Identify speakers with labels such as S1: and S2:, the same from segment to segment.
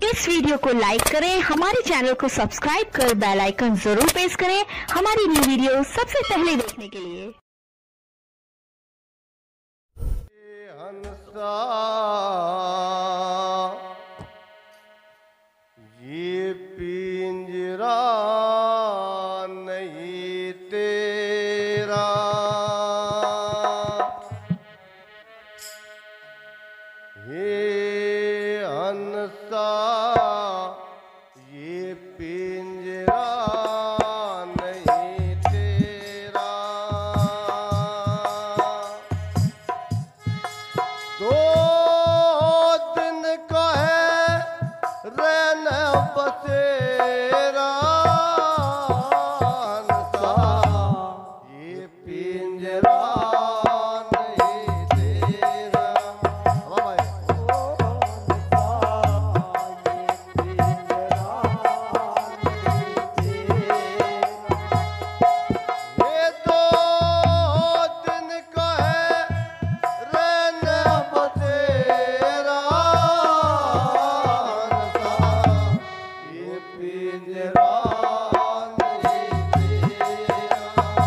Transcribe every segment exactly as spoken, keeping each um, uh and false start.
S1: इस वीडियो को लाइक करें, हमारे चैनल को सब्सक्राइब कर बेल आइकन जरूर प्रेस करें हमारी न्यू वीडियो सबसे पहले देखने के लिए।
S2: हंसा ये पिंजरा नहीं तेरा, ये हंसा ये पिंजरा नहीं तेरा। दो दिन का है रहना बसेरा, हंसा ये पिंजरा नहीं तेरा। वाह भाई। ये दो दिन का है रहना बसेरा, हंसा ये पिंजरा नहीं तेरा।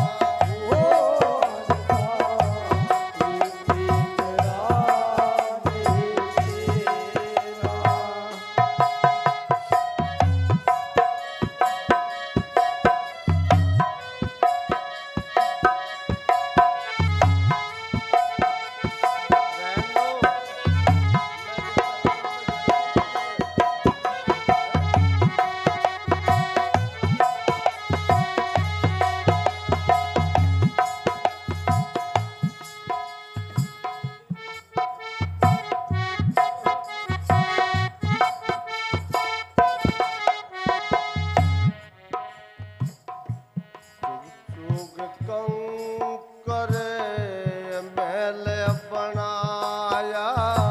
S2: चुग कंकर महल बनाया,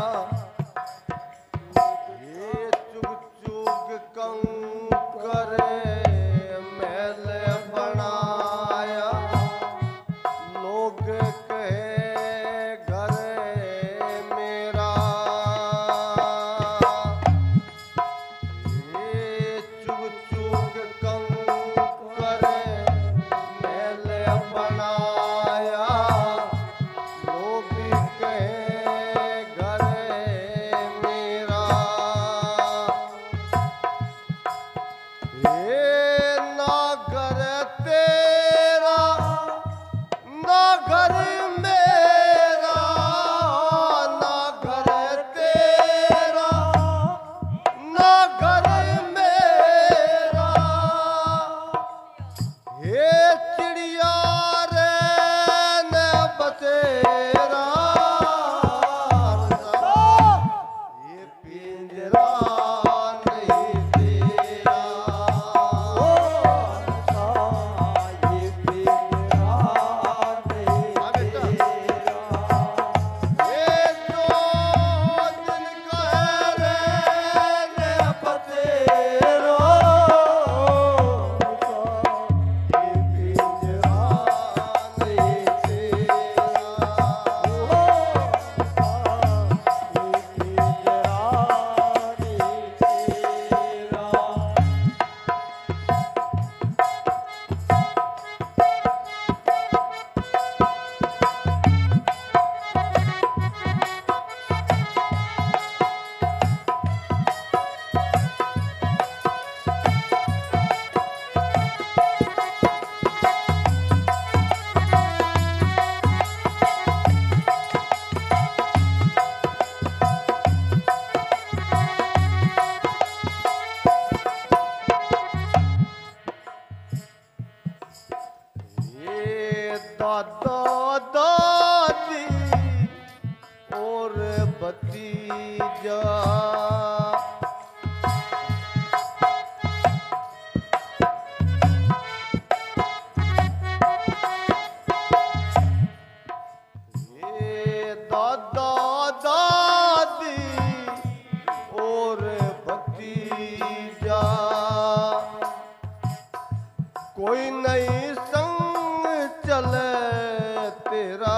S2: ये चुग चुग कंकर महल बनाया। लोग कहे घर मेरा, ये चुग चुग कंकर महल बनाया। लोग कहे घर मेरा, ये ना घर तेरा ना घर मेरा, ना घर तेरा ना घर मेरा। ये चिड़िया रे न बसेरा, ये पिंजरा नहीं तेरा। ये पिंजरा नहीं तेरा। ये दो दिन का है रहना बसेरा, ये दादा दादी और भतीजा, ये दादा दादी और भतीजा। कोई नहीं संग चले तेरा,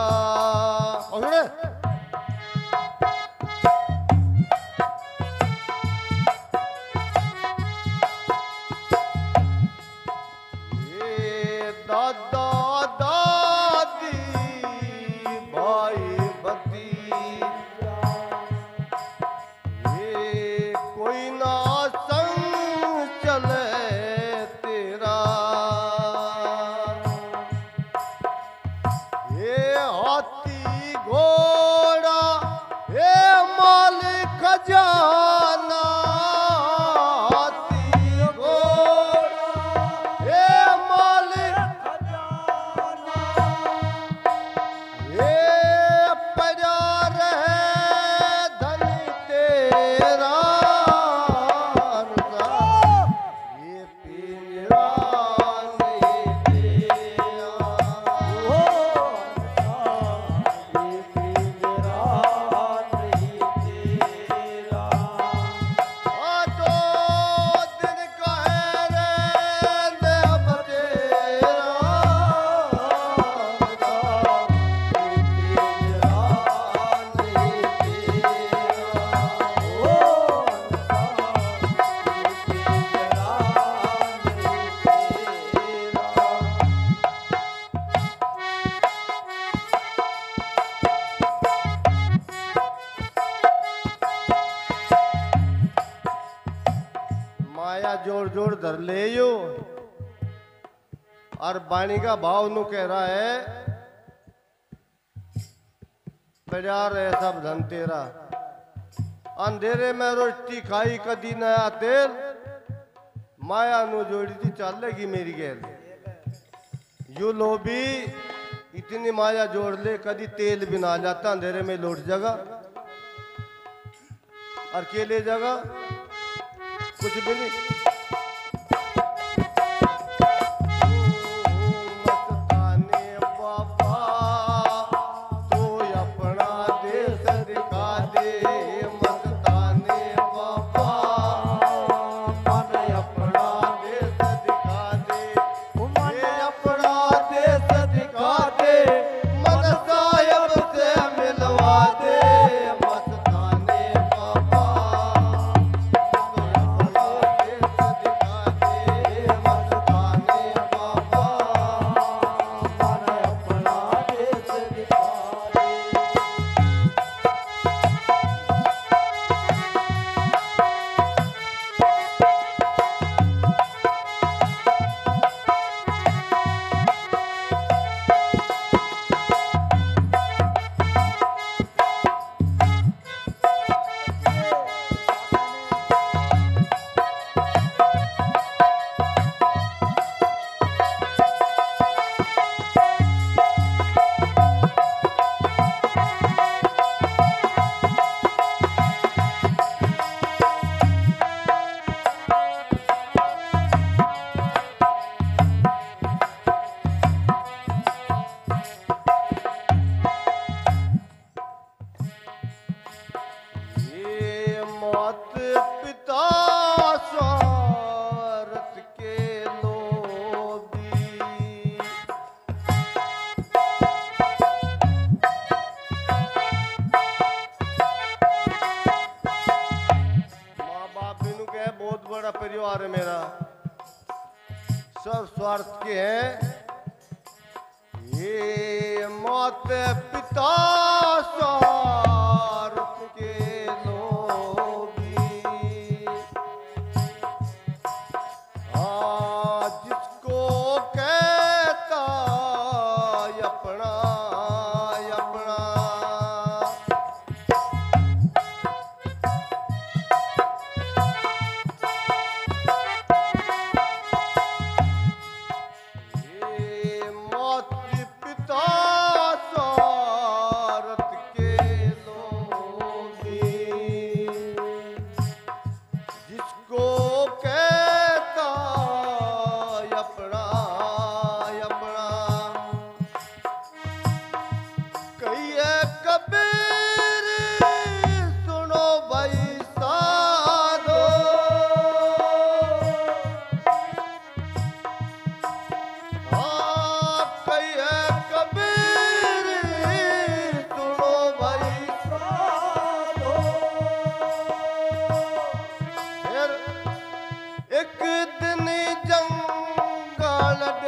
S2: माया जोड़ जोड़ धर ले यो और बाणी का भाव नु कह रहा है प्यार है सब धन तेरा। अंधेरे में रोटी खाई कदी नया तेल माया नु जोड़ी थी चलेगी मेरी गैल। यू लोभी इतनी माया जोड़ ले कदी तेल भी ना जाता अंधेरे में लौट जागा और के ले जागा कुछ भी नहीं। परिवार है मेरा सब स्वार्थ के हैं। ये मात पिता स्वार्थ के लोभी आज जिसको कहता अपना अपना एक दिन जंगल